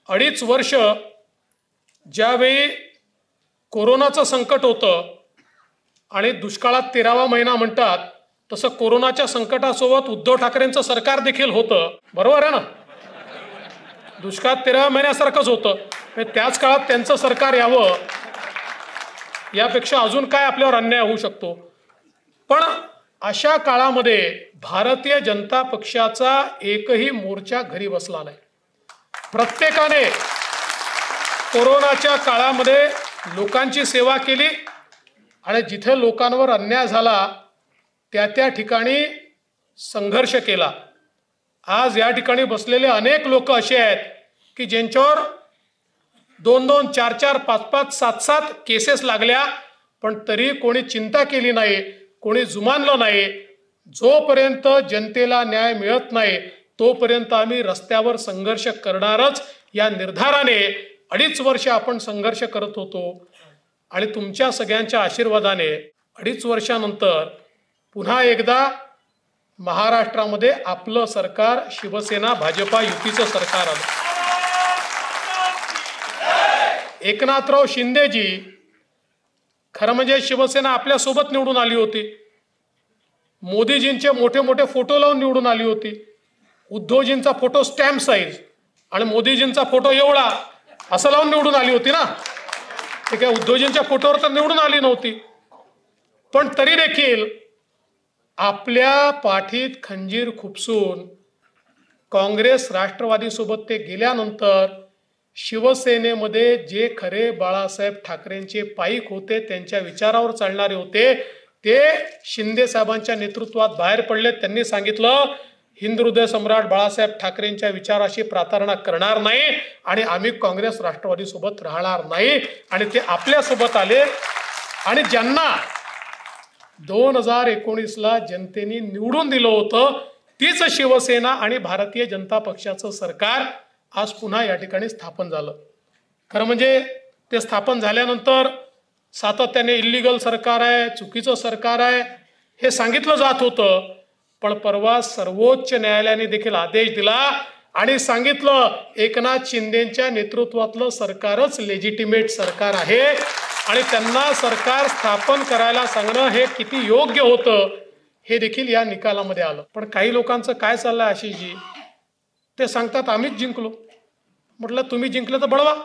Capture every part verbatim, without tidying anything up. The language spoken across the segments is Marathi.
अडीच वर्ष ज्यावेळी कोरोनाचं संकट होतं आणि दुष्काळात तेरावा महिना म्हणतात, तसं कोरोनाच्या संकटासोबत उद्धव ठाकरेंचं सरकार देखील होतं. बरोबर आहे ना? दुष्काळात तेराव्या महिन्यासारखंच होतं. त्याच काळात त्यांचं सरकार यावं, यापेक्षा अजून काय आपल्यावर अन्याय होऊ शकतो. पण अशा काळामध्ये भारतीय जनता पक्षाचा एकही मोर्चा घरी बसला नाही. प्रत्येकाने कोरोनाच्या काळामध्ये लोकांची सेवा केली आणि जिथे लोकांवर अन्याय झाला त्या त्या ठिकाणी संघर्ष केला. आज या ठिकाणी बसलेले अनेक लोक असे आहेत की ज्यांच्यावर दोन दोन चार चार पाच पाच सात सात केसेस लागल्या, पण तरी कोणी चिंता केली नाही, कोणी जुमानलं नाही. जोपर्यंत जनतेला न्याय मिळत नाही तोपर्यंत आम्ही रस्त्यावर संघर्ष करणारच या निर्धाराने अडीच वर्ष आपण संघर्ष करत होतो. आणि तुमच्या सगळ्यांच्या आशीर्वादाने अडीच वर्षानंतर पुन्हा एकदा महाराष्ट्रामध्ये आपलं सरकार, शिवसेना भाजपा युतीचं सरकार आलं. एकनाथराव शिंदेजी खरं म्हणजे शिवसेना आपल्या सोबत निवडून आली होती. मोदीजींचे मोठे मोठे फोटो लावून निवडून आली होती. उद्धवजींचा फोटो स्टॅम्प साईज आणि मोदीजींचा फोटो एवढा असं लावून निवडून आली होती ना. ते काय उद्धवजींच्या फोटोवर तर निवडून आली नव्हती. पण तरी देखील आपल्या पाठीत खंजीर खुपसून काँग्रेस राष्ट्रवादी सोबत ते गेल्यानंतर शिवसेनेमध्ये जे खरे बाळासाहेब ठाकरेंचे पाईक होते, त्यांच्या विचारावर चालणारे होते, ते शिंदे साहेबांच्या नेतृत्वात बाहेर पडले. त्यांनी सांगितलं हिंदुहृदय सम्राट बाळासाहेब ठाकरेंच्या विचाराशी प्रार्थना करणार नाही आणि आम्ही काँग्रेस राष्ट्रवादी सोबत राहणार नाही. आणि ते आपल्या सोबत आले. आणि ज्यांना दोन हजार एकोणीसला जनतेने निवडून दिलं होतं तीच शिवसेना आणि भारतीय जनता पक्षाचं सरकार आज पुन्हा या ठिकाणी स्थापन झालं. खरं म्हणजे ते स्थापन झाल्यानंतर सातत्याने इल्लीगल सरकार आहे, चुकीचं सरकार आहे हे सांगितलं जात होतं. पण परवा सर्वोच्च न्यायालयाने देखील आदेश दिला आणि सांगितलं एकनाथ शिंदेच्या नेतृत्वातलं सरकारच लेजिटिमेट सरकार आहे आणि त्यांना सरकार स्थापन करायला सांगणं हे किती योग्य होतं हे देखील या निकालामध्ये आलं. पण काही लोकांचं काय चाललंय आशिषजी, ते सांगतात आम्हीच जिंकलो. म्हटलं तुम्ही जिंकलं तर बळवा.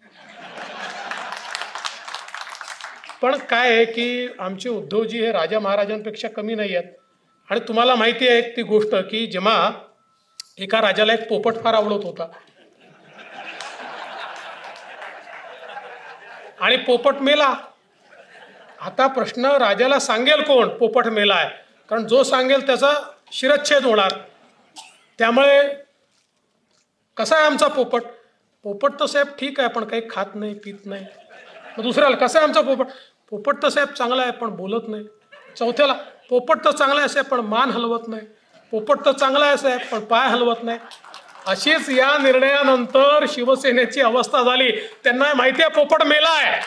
पण काय आहे की आमचे उद्धवजी हे राजा महाराजांपेक्षा कमी नाही आहेत. आणि तुम्हाला माहिती आहे ती गोष्ट की जेव्हा एका राजाला एक पोपट फार आवडत होता आणि पोपट मेला. आता प्रश्न राजाला सांगेल कोण पोपट मेला आहे, कारण जो सांगेल त्याचा शिरच्छेद होणार. त्यामुळे कसा आहे आमचा पोपट, पोपट तर साहेब ठीक आहे पण काही खात नाही पित नाही. मग दुसऱ्याला कसा आहे आमचा पोपट, पोपट तर साहेब चांगला आहे पण बोलत नाही. चौथ्याला पोपट तर चांगला आहे साहेब पण मान हलवत नाही. पोपट तर चांगला आहे साहेब पण पाय हलवत नाही. अशीच या निर्णयानंतर शिवसेनेची अवस्था झाली. त्यांना माहिती आहे पोपट मेला आहे,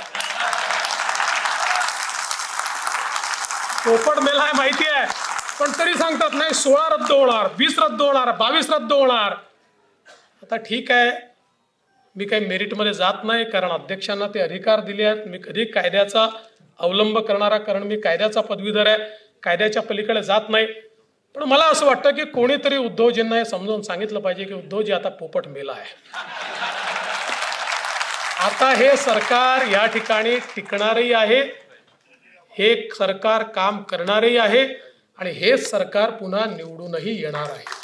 पोपट मेला आहे माहिती आहे, पण तरी सांगतात नाही सोळा रद्द होणार, वीस रद्द होणार, बावीस रद्द होणार. आता ठीक आहे, मी काही मेरिटमध्ये जात नाही कारण अध्यक्षांना ते अधिकार दिले आहेत. मी कधी कायद्याचा अवलंब करणारा, कारण मी कायद्याचा पदवीधर आहे, कायद्याच्या पलीकडे जात नाही. पण मला असं वाटतं की कोणीतरी उद्धवजींना हे समजावून सांगितलं पाहिजे की उद्धवजी आता पोपट मेला आहे. आता हे सरकार या ठिकाणी टिकणारही आहे, हे सरकार काम करणारही आहे आणि हेच सरकार पुन्हा निवडूनही येणार आहे.